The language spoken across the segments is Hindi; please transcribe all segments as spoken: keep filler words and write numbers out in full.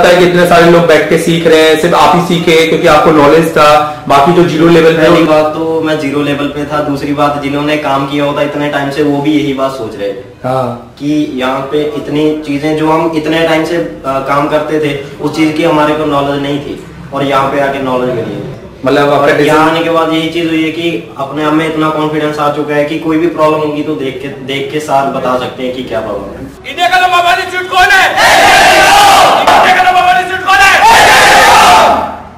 जाता है कि इतने सारे लोग बैठ के सीख रहे हैं, सिर्फ आप ही सीखे क्योंकि आपको नॉलेज था, बाकी जो जीरो लेवल पे। पहली बात तो मैं जीरो लेवल पे था, दूसरी बात जिन्होंने काम किया होता इतने टाइम से वो भी यही बात सोच रहे थे हाँ कि यहाँ पे इतनी चीजें जो हम इतने टाइम से आ, काम करते थे उस चीज की हमारे को नॉलेज नहीं थी और यहाँ पे आके नॉलेज मिली है। मतलब यहाँ आने के बाद यही चीज हुई है कि अपने आप में इतना कॉन्फिडेंस आ चुका है कि कोई भी प्रॉब्लम होगी तो देख के देख के साथ बता सकते हैं कि क्या प्रॉब्लम है। इंडिया का नंबर वन इंस्टीट्यूट कौन है? इंडिया का नंबर वन इंस्टीट्यूट कौन है?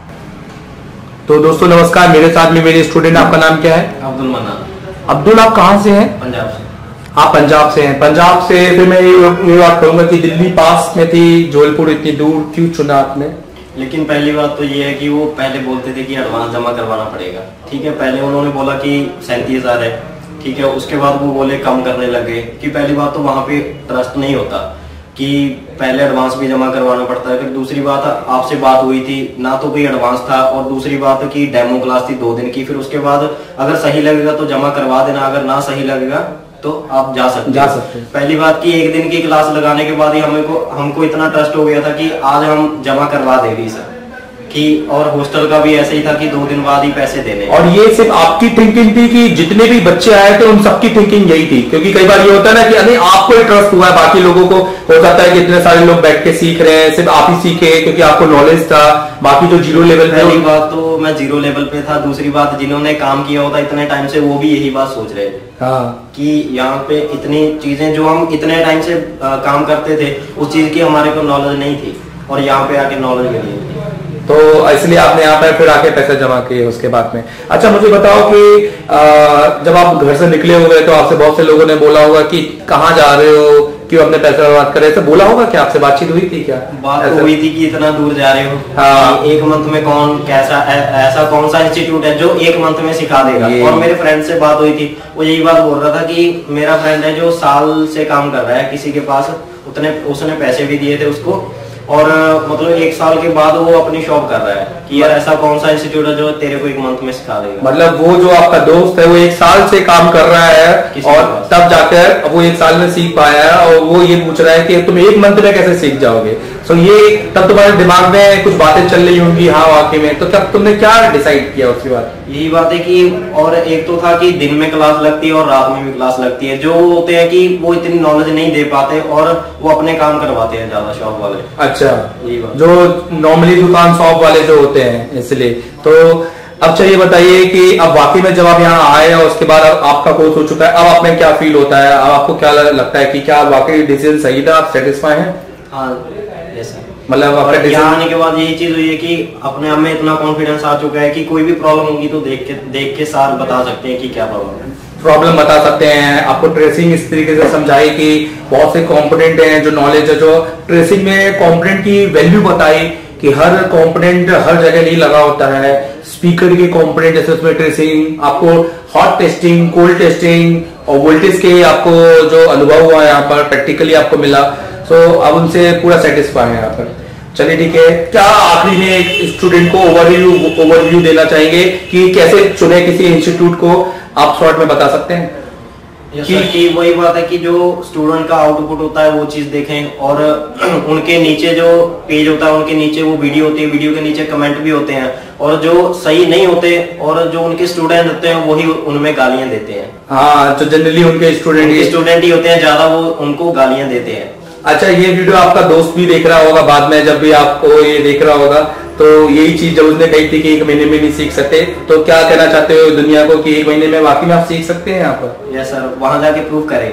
तो दोस्तों नमस्कार, मेरे साथ में मेरे स्टूडेंट, आपका नाम क्या है? अब्दुल मन्नान। अब्दुल, आप कहाँ से हैं? पंजाब से। आप पंजाब से हैं। पंजाब से फिर मैं ये बात कहूंगा कि दिल्ली पास में थी, जबलपुर इतनी दूर क्यों चुना आपने? लेकिन पहली बात तो ये है कि वो पहले बोलते थे कि एडवांस जमा करवाना पड़ेगा, ठीक है। पहले उन्होंने बोला कि सैंतीस हजार है, ठीक है। उसके बाद वो बोले कम करने लगे कि पहली बात तो वहां पे ट्रस्ट नहीं होता कि पहले एडवांस भी जमा करवाना पड़ता है। फिर दूसरी बात आपसे बात हुई थी ना, तो कोई एडवांस था, और दूसरी बात की डेमो क्लास थी दो दिन की। फिर उसके बाद अगर सही लगेगा तो जमा करवा देना, अगर ना सही लगेगा तो आप जा सकते जा सकते हैं। पहली बात की एक दिन की क्लास लगाने के बाद ही हमें को हमको इतना ट्रस्ट हो गया था कि आज हम जमा करवा देंगे सर कि, और हॉस्टल का भी ऐसे ही था कि दो दिन बाद ही पैसे देने। और ये सिर्फ आपकी थिंकिंग थी कि जितने भी बच्चे आए थे उन सबकी थिंकिंग यही थी? क्योंकि कई बार ये होता है ना कि नहीं आपको ही ट्रस्ट हुआ है, बाकी लोगों को हो जाता है कि इतने सारे लोग बैठ के सीख रहे हैं, सिर्फ आप ही सीखे क्योंकि आपको नॉलेज था, बाकी जो जीरो लेवल पे। पहली बात तो मैं जीरो लेवल पे था, दूसरी बात जिन्होंने काम किया होता इतने टाइम से वो भी यही बात सोच रहे थे हाँ कि यहाँ पे इतनी चीजें जो हम इतने टाइम से आ, काम करते थे उस चीज की हमारे को नॉलेज नहीं थी और यहाँ पे आके नॉलेज मिली है। तो इसलिए आपने यहाँ पे फिर आके पैसे जमा किए उसके बाद में। अच्छा मुझे बताओ कि आ, जब आप घर से निकले हुए तो आपसे बहुत से लोगों ने बोला होगा कि कहाँ जा रहे हो, क्यों अपने पैसे बर्बाद कर रहे थे, बोला होगा क्या? आपसे बातचीत हुई थी क्या? बात तो हुई थी कि इतना दूर जा रहे हो, हाँ। एक मंथ में कौन कैसा ऐसा कौन सा इंस्टीट्यूट है जो एक मंथ में सिखा देगा। और मेरे फ्रेंड से बात हुई थी, वो यही बात बोल रहा था कि मेरा फ्रेंड है जो साल से काम कर रहा है किसी के पास, उतने उसने पैसे भी दिए थे उसको, और मतलब एक साल के बाद वो अपनी शॉप कर रहा है कि यार ऐसा कौन सा इंस्टीट्यूट है जो तेरे को एक मंथ में सिखा देगा। मतलब वो जो आपका दोस्त है वो एक साल से काम कर रहा है और तब जाकर वो एक साल में सीख पाया है, और वो ये पूछ रहा है कि तुम एक मंथ में कैसे सीख जाओगे। सो ये तब तुम्हारे दिमाग में कुछ बातें चल रही होंगी हाँ वाकई में, तो तब तुमने क्या डिसाइड किया उसके बाद? यही बात है कि और एक तो था कि दिन में क्लास लगती है और रात में भी क्लास लगती है, जो होते हैं कि वो इतनी नॉलेज नहीं दे पाते और वो अपने काम करवाते हैं ज्यादा शॉप वाले। अच्छा, यही बात जो नॉर्मली दुकान शॉप वाले जो होते हैं, इसलिए। तो अब चलिए बताइए कि अब वाकई में जब आप यहाँ आए और उसके बाद अब आपका कोर्स हो चुका है, अब आप में क्या फील होता है? अब आपको क्या लगता है कि क्या वाकई डिसीजन सही था, आप सेटिस्फाई हैं? हाँ यस। मतलब यहाँ आने के बाद यही चीज हुई है कि अपने आप में इतना कॉन्फिडेंस आ चुका है कि कोई भी प्रॉब्लम होगी तो देख के देख के साथ बता सकते हैं कि क्या प्रॉब्लम है। प्रॉब्लम बता सकते हैं, आपको ट्रेसिंग इस तरीके से समझाई कि बहुत से कंपोनेंट हैं, जो नॉलेज है, जो ट्रेसिंग में कंपोनेंट की वैल्यू बताई कि हर कंपोनेंट हर जगह नहीं लगा होता है। स्पीकर के कंपोनेंट जैसे उसमें ट्रेसिंग, आपको हॉट टेस्टिंग, कोल्ड टेस्टिंग और वोल्टेज के आपको जो अनुभव हुआ यहाँ पर प्रैक्टिकली आपको मिला, तो अब उनसे पूरा सेटिस्फाई है यहाँ पर। चलिए ठीक है, क्या आखिरी में एक स्टूडेंट को ओवरव्यू ओवरव्यू देना चाहेंगे कि कैसे चुने किसी इंस्टीट्यूट को, आप शॉर्ट में बता सकते हैं? कि, कि वही बात है कि जो स्टूडेंट का आउटपुट होता है वो चीज देखें, और उनके नीचे जो पेज होता है उनके नीचे वो वीडियो होती है, वीडियो के नीचे कमेंट भी होते हैं, और जो सही नहीं होते और जो उनके स्टूडेंट होते हैं वही उनमें गालियां देते हैं। हाँ, जो जनरली उनके स्टूडेंट स्टूडेंट ही होते हैं ज्यादा, वो उनको गालियां देते हैं। अच्छा, ये वीडियो आपका दोस्त भी देख रहा होगा बाद में, जब भी आपको ये देख रहा होगा, तो यही चीज जब उसने कही थी कि एक महीने में नहीं सीख सकते, तो क्या कहना चाहते हो दुनिया को कि एक महीने में वाकई में आप सीख सकते हैं यहाँ पर? यस सर, वहां जाके प्रूव करेंगे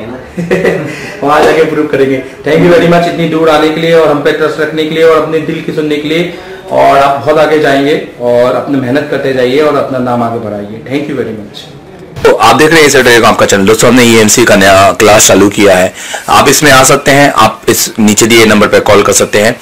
ना। वहां जाके प्रूव करेंगे। थैंक यू वेरी मच इतनी दूर आने के लिए और हम पे ट्रस्ट रखने के लिए और अपने दिल की सुनने के लिए, और आप बहुत आगे जाएंगे और अपनी मेहनत करते जाइए और अपना नाम आगे बढ़ाइए। Thank you very much. तो आप देख रहे हैं सैटरडे काम का चैनल। दोस्तों हमने ईएमसी का नया क्लास चालू किया है, आप इसमें आ सकते हैं, आप इस नीचे दिए नंबर पर कॉल कर सकते हैं।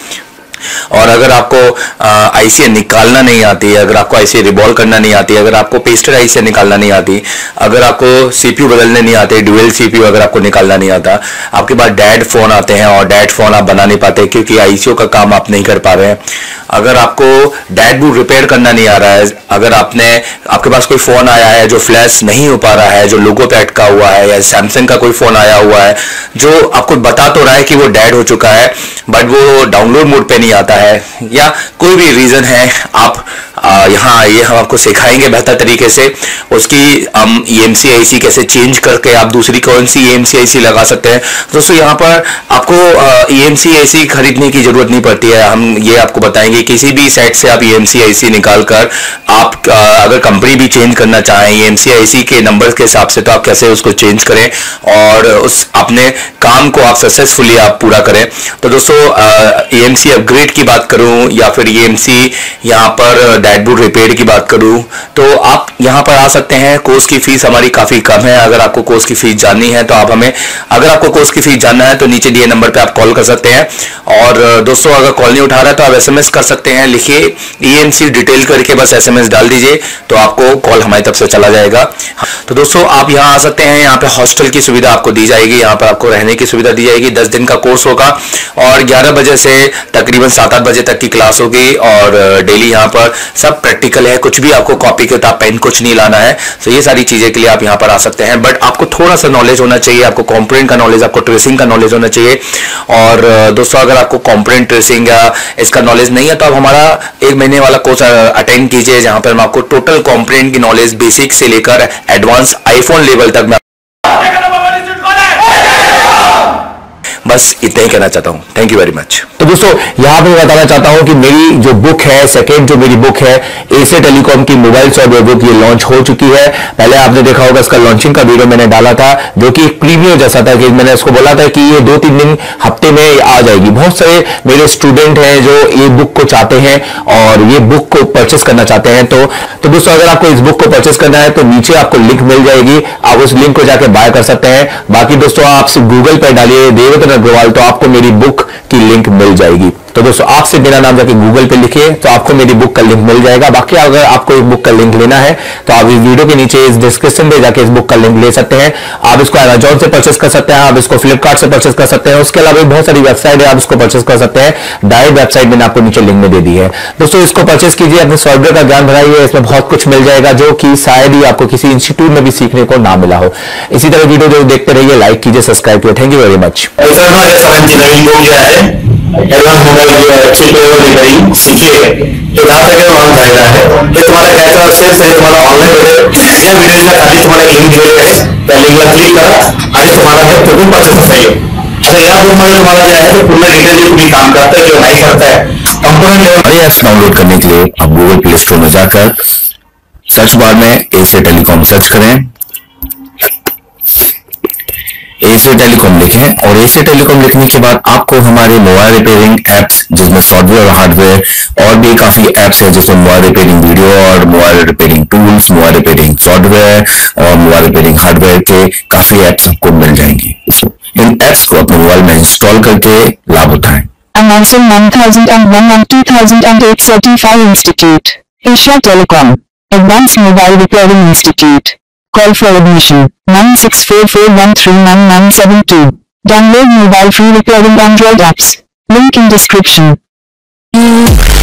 और अगर आपको आईसी निकालना नहीं आती, अगर आपको आईसी रिवॉल्व करना नहीं आती, अगर आपको पेस्टर आईसी निकालना नहीं आती, अगर आपको सीपीयू बदलने नहीं आते, ड्यूअल सीपीयू अगर आपको निकालना नहीं आता, आपके पास डैड फोन आते हैं और डैड फोन आप बना नहीं पाते क्योंकि आईसीओ का काम आप नहीं कर पा रहे हैं, अगर आपको डैशबोर्ड रिपेयर करना नहीं आ रहा है, अगर आपने आपके पास कोई फोन आया है जो फ्लैश नहीं हो पा रहा है, जो लोगो पे अटका हुआ है, या सैमसंग का कोई फोन आया हुआ है जो आपको बता तो रहा है कि वो डेड हो चुका है बट वो डाउनलोड मोड पे नहीं आता है, या कोई भी रीजन है, आप यहाँ ये हम आपको सिखाएंगे बेहतर तरीके से उसकी हम ई एम सी आई सी कैसे चेंज करके आप दूसरी कौन सी ई एम सी आई सी लगा सकते हैं। दोस्तों यहाँ पर आपको ई एम सी आई सी खरीदने की जरूरत नहीं पड़ती है, हम ये आपको बताएंगे किसी भी साइट से आप ई एम सी आई सी निकाल कर आप आ, अगर कंपनी भी चेंज करना चाहें ई एम सी आई सी के नंबर के हिसाब से तो आप कैसे उसको चेंज करें और उस अपने काम को आप सक्सेसफुली आप पूरा करें। तो दोस्तों ई एम सी अपग्रेड की बात करूं या फिर ई एम सी यहाँ पर डैशबोर्ड रिपेयर की बात करूं तो आप यहाँ पर आ सकते हैं। कोर्स की फीस हमारी काफी कम है, अगर आपको कोर्स की फीस जाननी है तो आप हमें अगर आपको कोर्स की फीस जानना है तो नीचे दिए नंबर पे आप कॉल कर सकते हैं। और दोस्तों अगर कॉल नहीं उठा रहा है तो आप एसएमएस कर सकते हैं, लिखिए ई एम सी डिटेल करके बस एसएमएस डाल दीजिए तो आपको कॉल हमारी तरफ से चला जाएगा। तो दोस्तों आप यहाँ आ सकते हैं, यहाँ पे हॉस्टल की सुविधा आपको दी जाएगी, यहाँ पर आपको रहने की सुविधा दी जाएगी। दस दिन का कोर्स होगा और ग्यारह बजे से तकरीबन सात आठ बजे तक की क्लास होगी और डेली यहाँ पर सब प्रैक्टिकल है, कुछ भी आपको कॉपी किताब पेन कुछ नहीं लाना है। तो ये सारी चीजें के लिए आप यहाँ पर आ सकते हैं, बट आपको थोड़ा सा नॉलेज होना चाहिए, आपको कॉम्पोनेंट का नॉलेज, आपको ट्रेसिंग का नॉलेज होना चाहिए। और दोस्तों अगर आपको कॉम्पोनेंट ट्रेसिंग या इसका नॉलेज नहीं है तो आप हमारा एक महीने वाला कोर्स अटेंड कीजिए जहां पर हम आपको टोटल कॉम्पोनेंट की नॉलेज बेसिक से लेकर एडवांस आईफोन लेवल तक मैं बस इतना ही कहना चाहता हूं। Thank you very much. तो दोस्तों यहां पे बताना चाहता हूं कि मेरी जो बुक है, सेकेंड जो मेरी बुक है एसे टेलीकॉम की मोबाइल सॉफ्टवेयर बुक, ये लॉन्च हो चुकी है। पहले आपने देखा होगा इसका लॉन्चिंग का वीडियो मैंने डाला था जो कि एक प्रीमियम जैसा था कि मैंने इसको बोला था कि ये दो तीन दिन हफ्ते में आ जाएगी। बहुत सारे मेरे स्टूडेंट हैं जो ये बुक को चाहते हैं और ये बुक को परचेस करना चाहते हैं। तो तो दोस्तों अगर आपको इस बुक को परचेस करना है तो नीचे आपको लिंक मिल जाएगी, आप उस लिंक को जाके बाय कर सकते हैं। बाकी दोस्तों आप गूगल पर डालिए देवरत्न अग्रवाल तो आपको मेरी बुक की लिंक मिल जाएगी। तो दोस्तों आपसे मेरा नाम जाके गूगल पे लिखिए तो आपको मेरी बुक का लिंक मिल जाएगा। बाकी अगर आपको इस बुक का लिंक लेना है तो आप इस वीडियो के नीचे इस डिस्क्रिप्शन में जाके इस बुक का लिंक ले सकते हैं। आप इसको अमेजॉन से परचेस कर सकते हैं, आप इसको फ्लिपकार्ट से परचेस कर सकते हैं, उसके अलावा बहुत सारी वेबसाइट है आप इसको परचेस कर सकते हैं। डायरेक्ट वेबसाइट मैंने आपको नीचे लिंक में दे दी है। दोस्तों इसको परचेस कीजिए, अपने सॉफ्टवेयर का ज्ञान बढ़ाइए, इसमें बहुत कुछ मिल जाएगा जो कि शायद ही आपको किसी इंस्टीट्यूट में भी सीखने को ना मिला हो। इसी तरह वीडियो जो देखते रहिए, लाइक कीजिए, सब्सक्राइब कीजिए। Thank you very much. Advance mobile जो है अच्छी रिपेयरिंग सीखिए तो जहाँ तक है वहाँ फायदा है। ये तुम्हारा कैसा सेल्स है, तुम्हारा ऑनलाइन है या वीडियो का खाली तुम्हारा लिंक दिए गए या लिंक में क्लिक करा आज तुम्हारा है तो तुम परचेस कर सही। अगर यहाँ पर मोबाइल तुम्हारा जो है तो पूरा डिटेल जो पूरी काम करता है जो नहीं करता है कंपोनेंट लेवल। ऐप्स डाउनलोड करने के लिए आप गूगल प्ले स्टोर में जाकर सर्च बार में एसे टेलीकॉम सर्च करें, एसे टेलीकॉम लिखें और एसे टेलीकॉम लिखने के बाद आपको हमारे मोबाइल रिपेयरिंग एप्स जिसमें सॉफ्टवेयर और हार्डवेयर और भी काफी एप्स हैं जिसमें मोबाइल रिपेयरिंग वीडियो और mobile repairing tools, mobile repairing software और मोबाइल रिपेयरिंग हार्डवेयर के काफी एप्स आपको मिल जाएंगी। इन एप्स को अपने मोबाइल में इंस्टॉल करके लाभ उठाएं। Announcing one thousand one and two thousand eight Certified Institute, Asia Telecom, Advanced Mobile Repairing Institute. Call for admission nine six four four one three nine nine seven two. Download mobile free repairing Android apps. Link in description.